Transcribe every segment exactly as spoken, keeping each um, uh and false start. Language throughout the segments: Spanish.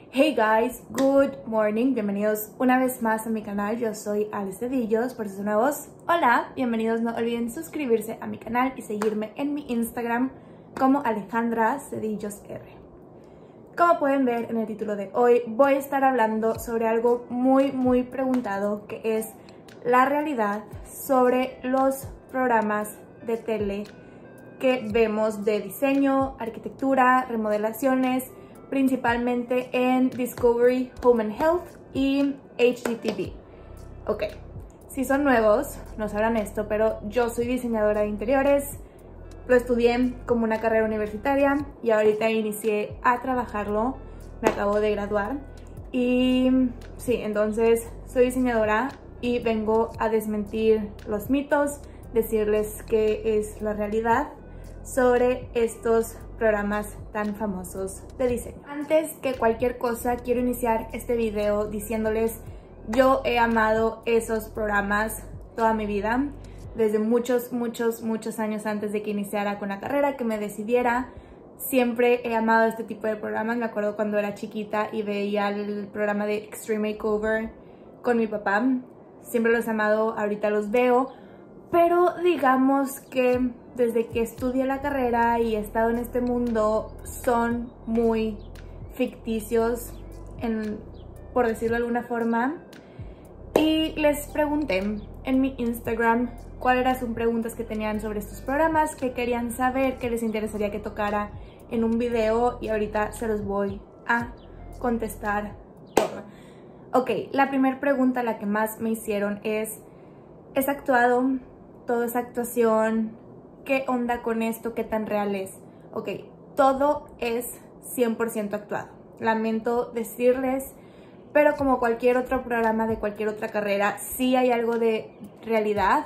Hey guys, good morning, bienvenidos una vez más a mi canal. Yo soy Alice Cedillos, por si son nuevos, hola, bienvenidos. No olviden suscribirse a mi canal y seguirme en mi Instagram como Alejandra Cedillos R. Como pueden ver en el título de hoy, voy a estar hablando sobre algo muy muy preguntado, que es la realidad sobre los programas de tele que vemos de diseño, arquitectura, remodelaciones, principalmente en Discovery Home and Health y H G T V. Ok, si son nuevos, no sabrán esto, pero yo soy diseñadora de interiores, lo estudié como una carrera universitaria y ahorita inicié a trabajarlo, me acabo de graduar. Y sí, entonces soy diseñadora y vengo a desmentir los mitos, decirles qué es la realidad sobre estos programas tan famosos de diseño. Antes que cualquier cosa, quiero iniciar este video diciéndoles: yo he amado esos programas toda mi vida, desde muchos, muchos, muchos años antes de que iniciara con la carrera, que me decidiera. Siempre he amado este tipo de programas. Me acuerdo cuando era chiquita y veía el programa de Extreme Makeover con mi papá. Siempre los he amado, ahorita los veo, pero digamos que desde que estudié la carrera y he estado en este mundo son muy ficticios, en, por decirlo de alguna forma. Y les pregunté en mi Instagram cuáles eran sus preguntas que tenían sobre estos programas, que querían saber, que les interesaría que tocara en un video, y ahorita se los voy a contestar todo. Ok, la primera pregunta, la que más me hicieron, es: ¿es actuado? ¿Todo es actuación? ¿Qué onda con esto? ¿Qué tan real es? Ok, todo es cien por ciento actuado. Lamento decirles, pero como cualquier otro programa de cualquier otra carrera, sí hay algo de realidad,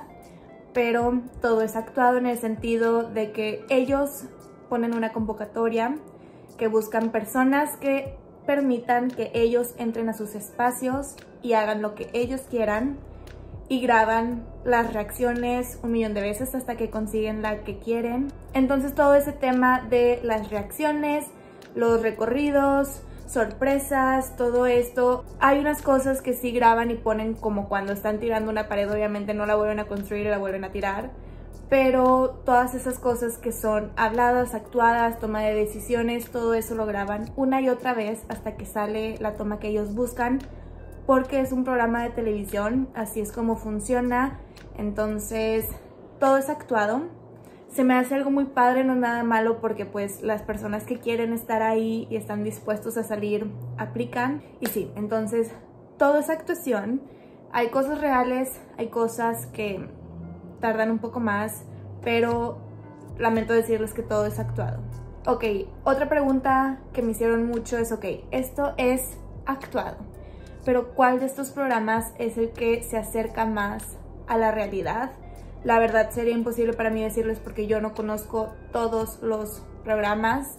pero todo es actuado en el sentido de que ellos ponen una convocatoria, que buscan personas que permitan que ellos entren a sus espacios y hagan lo que ellos quieran, y graban las reacciones un millón de veces hasta que consiguen la que quieren. Entonces todo ese tema de las reacciones, los recorridos, sorpresas, todo esto, hay unas cosas que sí graban y ponen, como cuando están tirando una pared, obviamente no la vuelven a construir y la vuelven a tirar, pero todas esas cosas que son habladas, actuadas, toma de decisiones, todo eso lo graban una y otra vez hasta que sale la toma que ellos buscan, porque es un programa de televisión, así es como funciona. Entonces todo es actuado. Se me hace algo muy padre, no es nada malo, porque pues las personas que quieren estar ahí y están dispuestos a salir aplican. Y sí, entonces todo es actuación. Hay cosas reales, hay cosas que tardan un poco más, pero lamento decirles que todo es actuado. Ok, otra pregunta que me hicieron mucho es: ok, esto es actuado, pero ¿cuál de estos programas es el que se acerca más a la realidad? La verdad sería imposible para mí decirles, porque yo no conozco todos los programas,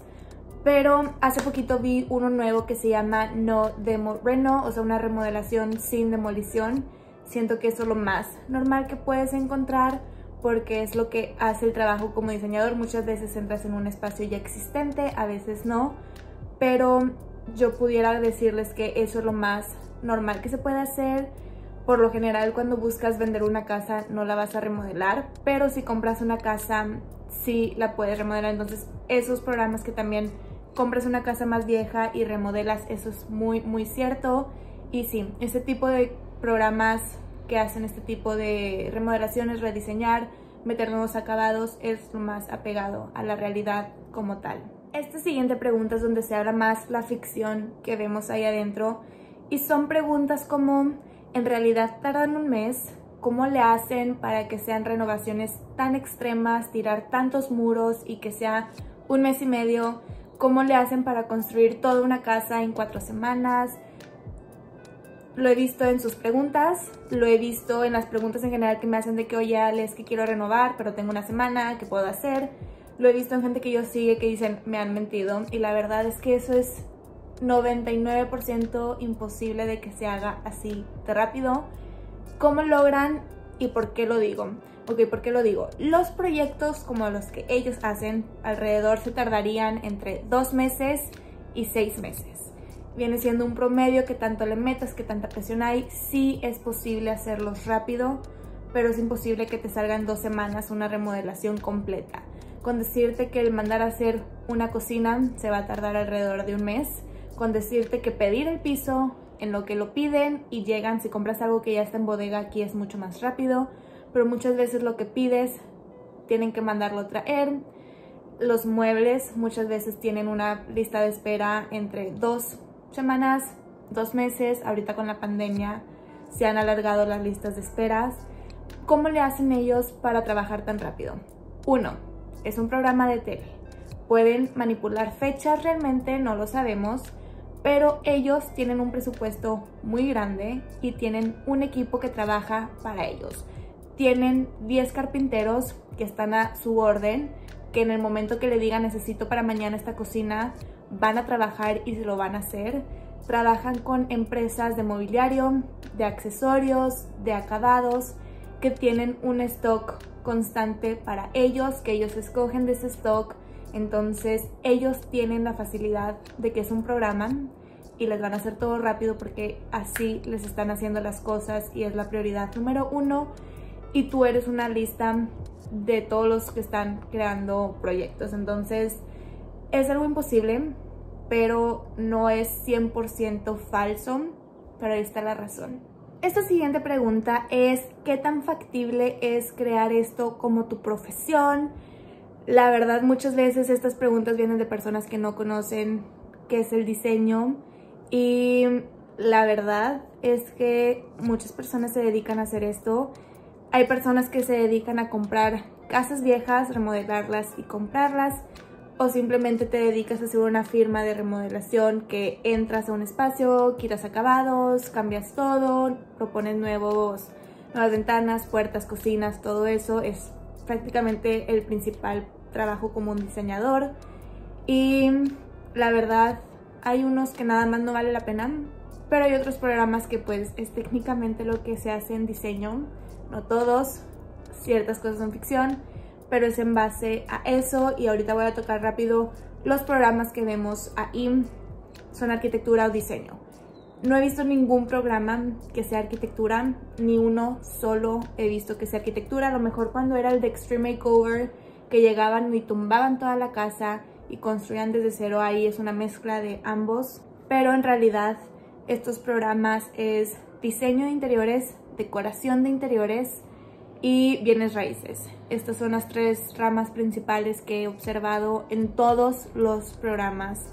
pero hace poquito vi uno nuevo que se llama No Demo Reno, o sea, una remodelación sin demolición. Siento que eso es lo más normal que puedes encontrar, porque es lo que hace el trabajo como diseñador. Muchas veces entras en un espacio ya existente, a veces no, pero yo pudiera decirles que eso es lo más normal que se puede hacer. Por lo general, cuando buscas vender una casa no la vas a remodelar, pero si compras una casa sí la puedes remodelar. Entonces esos programas que también compras una casa más vieja y remodelas, eso es muy muy cierto. Y sí, este tipo de programas que hacen este tipo de remodelaciones, rediseñar, meter nuevos acabados, es lo más apegado a la realidad como tal. Esta siguiente pregunta es donde se habla más la ficción que vemos ahí adentro, y son preguntas como: ¿en realidad tardan un mes? ¿Cómo le hacen para que sean renovaciones tan extremas, tirar tantos muros y que sea un mes y medio? ¿Cómo le hacen para construir toda una casa en cuatro semanas? Lo he visto en sus preguntas, lo he visto en las preguntas en general que me hacen de que: oye, Alex, que quiero renovar, pero tengo una semana, ¿qué puedo hacer? Lo he visto en gente que yo sigue que dicen: me han mentido. Y la verdad es que eso es noventa y nueve por ciento imposible de que se haga así de rápido. ¿Cómo logran y por qué lo digo? Ok, ¿por qué lo digo? Los proyectos como los que ellos hacen alrededor se tardarían entre dos meses y seis meses. viene siendo un promedio, que tanto le metas, que tanta presión hay. Sí es posible hacerlos rápido, pero es imposible que te salga en dos semanas una remodelación completa. Con decirte que el mandar a hacer una cocina se va a tardar alrededor de un mes. Con decirte que pedir el piso en lo que lo piden y llegan, si compras algo que ya está en bodega aquí es mucho más rápido, pero muchas veces lo que pides tienen que mandarlo a traer. Los muebles muchas veces tienen una lista de espera entre dos semanas, dos meses. Ahorita con la pandemia se han alargado las listas de esperas. ¿Cómo le hacen ellos para trabajar tan rápido? Uno, es un programa de tele. Pueden manipular fechas, realmente no lo sabemos, pero ellos tienen un presupuesto muy grande y tienen un equipo que trabaja para ellos. Tienen diez carpinteros que están a su orden, que en el momento que le digan necesito para mañana esta cocina, van a trabajar y se lo van a hacer. Trabajan con empresas de mobiliario, de accesorios, de acabados, que tienen un stock constante para ellos, que ellos escogen de ese stock. Entonces ellos tienen la facilidad de que es un programa y les van a hacer todo rápido porque así les están haciendo las cosas y es la prioridad número uno. Y tú eres una lista de todos los que están creando proyectos. Entonces es algo imposible, pero no es cien por ciento falso, pero ahí está la razón. Esta siguiente pregunta es: ¿qué tan factible es crear esto como tu profesión? La verdad, muchas veces estas preguntas vienen de personas que no conocen qué es el diseño, y la verdad es que muchas personas se dedican a hacer esto. Hay personas que se dedican a comprar casas viejas, remodelarlas y comprarlas, o simplemente te dedicas a hacer una firma de remodelación que entras a un espacio, quitas acabados, cambias todo, propones nuevos, nuevas ventanas, puertas, cocinas, todo eso. Es prácticamente el principal trabajo como un diseñador. Y la verdad, hay unos que nada más no vale la pena, pero hay otros programas que pues es técnicamente lo que se hace en diseño. No todos, ciertas cosas son ficción, pero es en base a eso. Y ahorita voy a tocar rápido los programas que vemos ahí. Son arquitectura o diseño. No he visto ningún programa que sea arquitectura, ni uno solo he visto que sea arquitectura. A lo mejor cuando era el de Extreme Makeover, que llegaban y tumbaban toda la casa y construían desde cero, ahí es una mezcla de ambos. Pero en realidad estos programas es diseño de interiores, decoración de interiores y bienes raíces. Estas son las tres ramas principales que he observado en todos los programas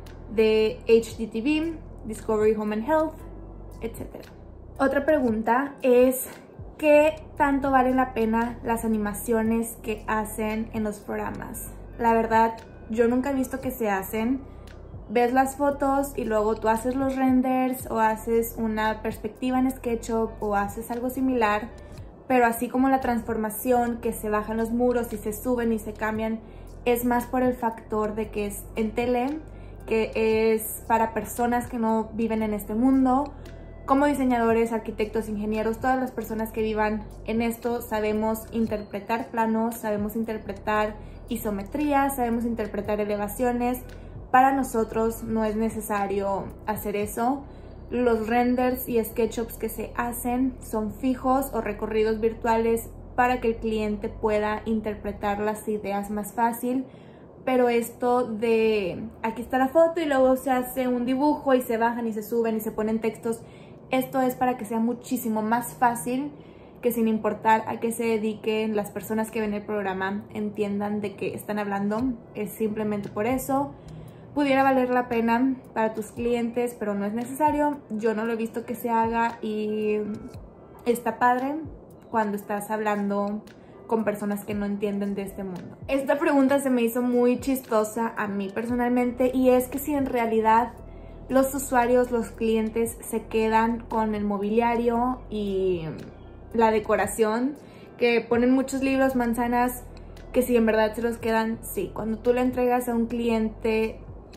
de H G T V, Discovery Home and Health, etcétera. Otra pregunta es: ¿qué tanto valen la pena las animaciones que hacen en los programas? La verdad, yo nunca he visto que se hacen. Ves las fotos y luego tú haces los renders o haces una perspectiva en SketchUp o haces algo similar, pero así como la transformación, que se bajan los muros y se suben y se cambian, es más por el factor de que es en tele, que es para personas que no viven en este mundo. Como diseñadores, arquitectos, ingenieros, todas las personas que vivan en esto sabemos interpretar planos, sabemos interpretar isometrías, sabemos interpretar elevaciones. Para nosotros no es necesario hacer eso. Los renders y SketchUps que se hacen son fijos o recorridos virtuales para que el cliente pueda interpretar las ideas más fácil. Pero esto de aquí está la foto y luego se hace un dibujo y se bajan y se suben y se ponen textos, esto es para que sea muchísimo más fácil, que sin importar a qué se dediquen las personas que ven el programa entiendan de qué están hablando. Es simplemente por eso. Pudiera valer la pena para tus clientes, pero no es necesario. Yo no lo he visto que se haga y está padre cuando estás hablando con personas que no entienden de este mundo. Esta pregunta se me hizo muy chistosa a mí personalmente, y es que si en realidad los usuarios, los clientes, se quedan con el mobiliario y la decoración, que ponen muchos libros, manzanas, que si en verdad se los quedan. Sí, cuando tú le entregas a un cliente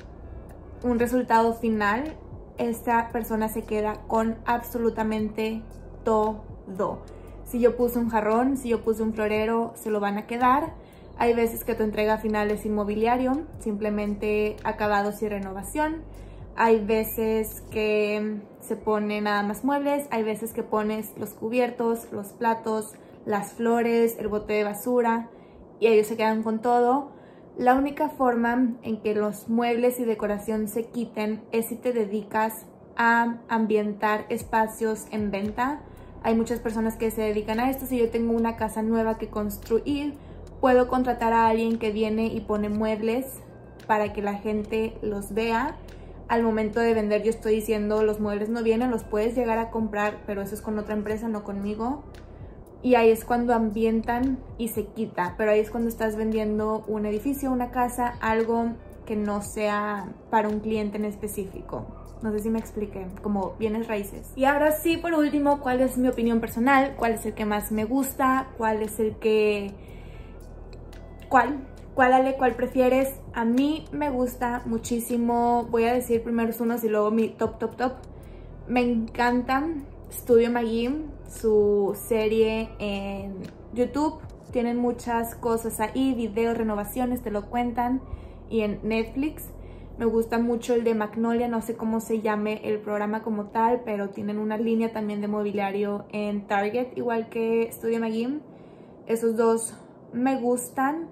un resultado final, esta persona se queda con absolutamente todo. Si yo puse un jarrón, si yo puse un florero, se lo van a quedar. Hay veces que tu entrega final es inmobiliario, simplemente acabados y renovación. hay veces que se pone nada más muebles, hay veces que pones los cubiertos, los platos, las flores, el bote de basura y ellos se quedan con todo. La única forma en que los muebles y decoración se quiten es si te dedicas a ambientar espacios en venta. Hay muchas personas que se dedican a esto. Si yo tengo una casa nueva que construir, puedo contratar a alguien que viene y pone muebles para que la gente los vea. Al momento de vender yo estoy diciendo los muebles no vienen, los puedes llegar a comprar, pero eso es con otra empresa, no conmigo. Y ahí es cuando ambientan y se quita, pero ahí es cuando estás vendiendo un edificio, una casa, algo que no sea para un cliente en específico. No sé si me expliqué, como bienes raíces. Y ahora sí, por último, ¿cuál es mi opinión personal? ¿Cuál es el que más me gusta? ¿Cuál es el que... ¿Cuál? ¿Cuál, Ale? ¿Cuál prefieres? A mí me gusta muchísimo, voy a decir primero unos y luego mi top, top, top. Me encanta Studio McGee, su serie en YouTube. Tienen muchas cosas ahí, videos, renovaciones, te lo cuentan. Y en Netflix me gusta mucho el de Magnolia, no sé cómo se llame el programa como tal, pero tienen una línea también de mobiliario en Target, igual que Studio McGee. Esos dos me gustan.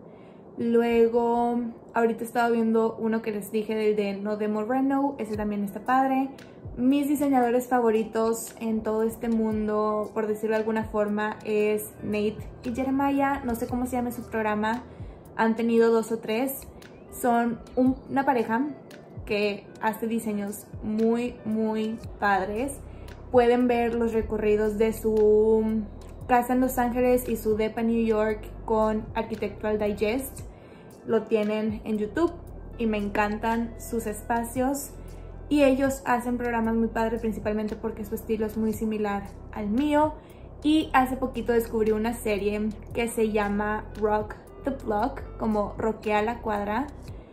Luego, ahorita he estado viendo uno que les dije del de No Demo Reno, ese también está padre. Mis diseñadores favoritos en todo este mundo, por decirlo de alguna forma, es Nate y Jeremiah. No sé cómo se llama su programa, han tenido dos o tres. Son un, una pareja que hace diseños muy, muy padres. Pueden ver los recorridos de su casa en Los Ángeles y su depa en New York con Architectural Digest. Lo tienen en YouTube y me encantan sus espacios. Y ellos hacen programas muy padres, principalmente porque su estilo es muy similar al mío. Y hace poquito descubrí una serie que se llama Rock the Block, como roquea la cuadra.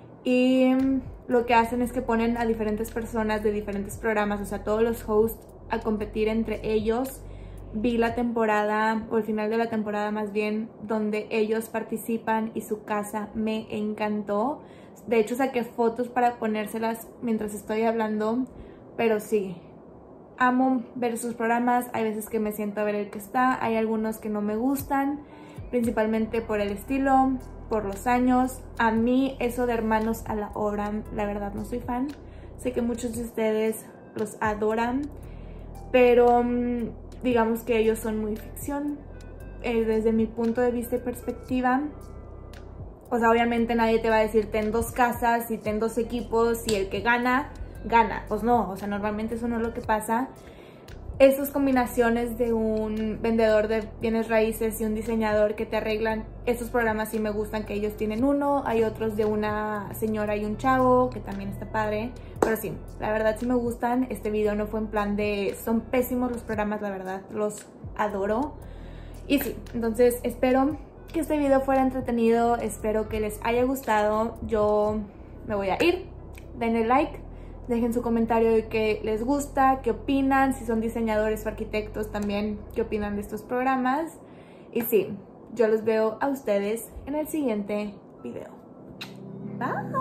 Y lo que hacen es que ponen a diferentes personas de diferentes programas, o sea, todos los hosts a competir entre ellos. Vi la temporada, o el final de la temporada más bien, donde ellos participan y su casa me encantó. De hecho, saqué fotos para ponérselas mientras estoy hablando, pero sí, amo ver sus programas. Hay veces que me siento a ver el que está, hay algunos que no me gustan, principalmente por el estilo, por los años. A mí eso de Hermanos a la Obra, la verdad no soy fan. Sé que muchos de ustedes los adoran, pero digamos que ellos son muy ficción, eh, desde mi punto de vista y perspectiva. O sea, obviamente nadie te va a decir ten dos casas y ten dos equipos y el que gana, gana. Pues no, o sea, normalmente eso no es lo que pasa. Esas combinaciones de un vendedor de bienes raíces y un diseñador que te arreglan, esos programas sí me gustan, que ellos tienen uno. Hay otros de una señora y un chavo, que también está padre. Pero sí, la verdad sí me gustan. Este video no fue en plan de... Son pésimos los programas, la verdad, los adoro. Y sí, entonces espero que este video fuera entretenido, espero que les haya gustado. Yo me voy a ir, denle like, dejen su comentario de qué les gusta, qué opinan, si son diseñadores o arquitectos también, qué opinan de estos programas. Y sí, yo los veo a ustedes en el siguiente video. Bye.